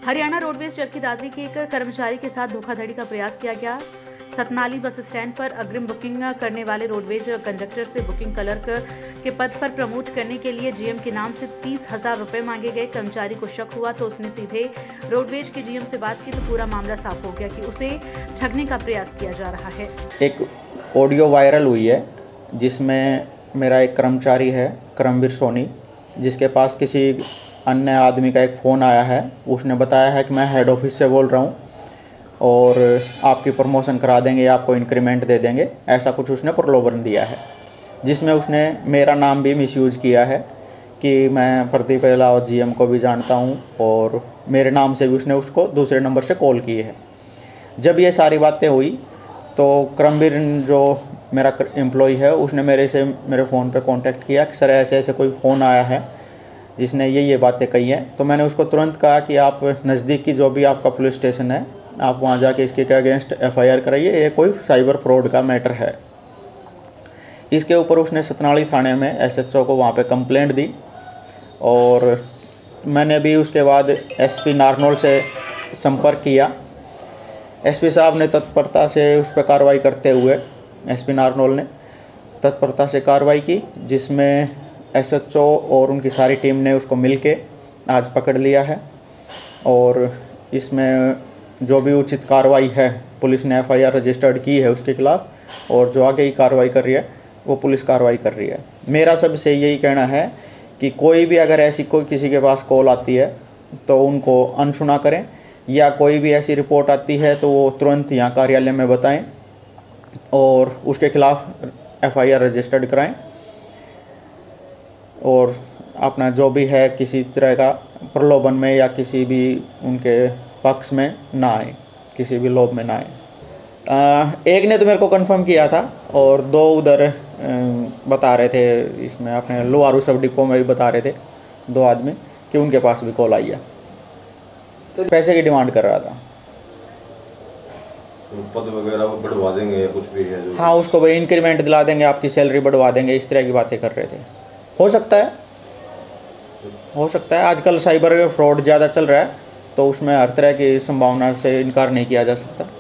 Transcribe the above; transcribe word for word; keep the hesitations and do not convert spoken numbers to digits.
Haryana roadways Charkhi Dadri के एक कर्मचारी के साथ धोखाधड़ी का प्रयास किया गया। सतनाली बस स्टैंड पर अग्रिम बुकिंग करने वाले रोडवेज कंडक्टर से बुकिंग क्लर्क के पद पर प्रमोट करने के लिए जीएम के नाम से तीस हजार रुपए मांगे गए। कर्मचारी को शक हुआ तो उसने सीधे रोडवेज के जीएम से बात की तो पूरा मामला साफ हो गया कि उसे ठगने का प्रयास किया जा रहा है। एक ऑडियो वायरल हुई है जिसमें मेरा एक कर्मचारी है करमवीर सोनी, जिसके पास किसी अन्य आदमी का एक फ़ोन आया है। उसने बताया है कि मैं हेड ऑफिस से बोल रहा हूँ और आपकी प्रमोशन करा देंगे, आपको इंक्रीमेंट दे देंगे, ऐसा कुछ उसने प्रलोभन दिया है, जिसमें उसने मेरा नाम भी मिसयूज किया है कि मैं प्रदीप अहलावत जीएम को भी जानता हूँ और मेरे नाम से भी उसने उसको दूसरे नंबर से कॉल की है। जब ये सारी बातें हुई तो करमवीर जो मेरा एम्प्लॉय है उसने मेरे से मेरे फ़ोन पे कांटेक्ट किया कि सर ऐसे ऐसे कोई फ़ोन आया है जिसने ये ये बातें कही हैं। तो मैंने उसको तुरंत कहा कि आप नज़दीक की जो भी आपका पुलिस स्टेशन है आप वहाँ जाके इसके के अगेंस्ट एफआईआर कराइए, ये कोई साइबर फ्रॉड का मैटर है। इसके ऊपर उसने सतनाली थाने में एसएचओ को वहाँ पे कंप्लेंट दी और मैंने भी उसके बाद एसपी नारनौल से संपर्क किया। एसपी साहब ने तत्परता से उस पर कार्रवाई करते हुए एसपी नारनौल ने तत्परता से कार्रवाई की, जिसमें एसएचओ और उनकी सारी टीम ने उसको मिलके आज पकड़ लिया है और इसमें जो भी उचित कार्रवाई है पुलिस ने एफआईआर रजिस्टर्ड की है उसके खिलाफ और जो आगे ही कार्रवाई कर रही है वो पुलिस कार्रवाई कर रही है। मेरा सबसे यही कहना है कि कोई भी अगर ऐसी कोई किसी के पास कॉल आती है तो उनको अनसुना करें, या कोई भी ऐसी रिपोर्ट आती है तो वो तुरंत यहाँ कार्यालय में बताएं और उसके खिलाफ एफआईआर रजिस्टर्ड कराएं और अपना जो भी है किसी तरह का प्रलोभन में या किसी भी उनके पक्ष में ना आए, किसी भी लोभ में ना आए। एक ने तो मेरे को कंफर्म किया था और दो उधर बता रहे थे, इसमें अपने लोहारू सब डिपो में भी बता रहे थे दो आदमी कि उनके पास भी कॉल आई है। तो पैसे की डिमांड कर रहा था, पद वगैरह बढ़वा देंगे या कुछ भी है जो हाँ उसको भाई इंक्रीमेंट दिला देंगे, आपकी सैलरी बढ़वा देंगे, इस तरह की बातें कर रहे थे। हो सकता है हो सकता है आजकल साइबर फ्रॉड ज़्यादा चल रहा है तो उसमें हर तरह की संभावना से इनकार नहीं किया जा सकता।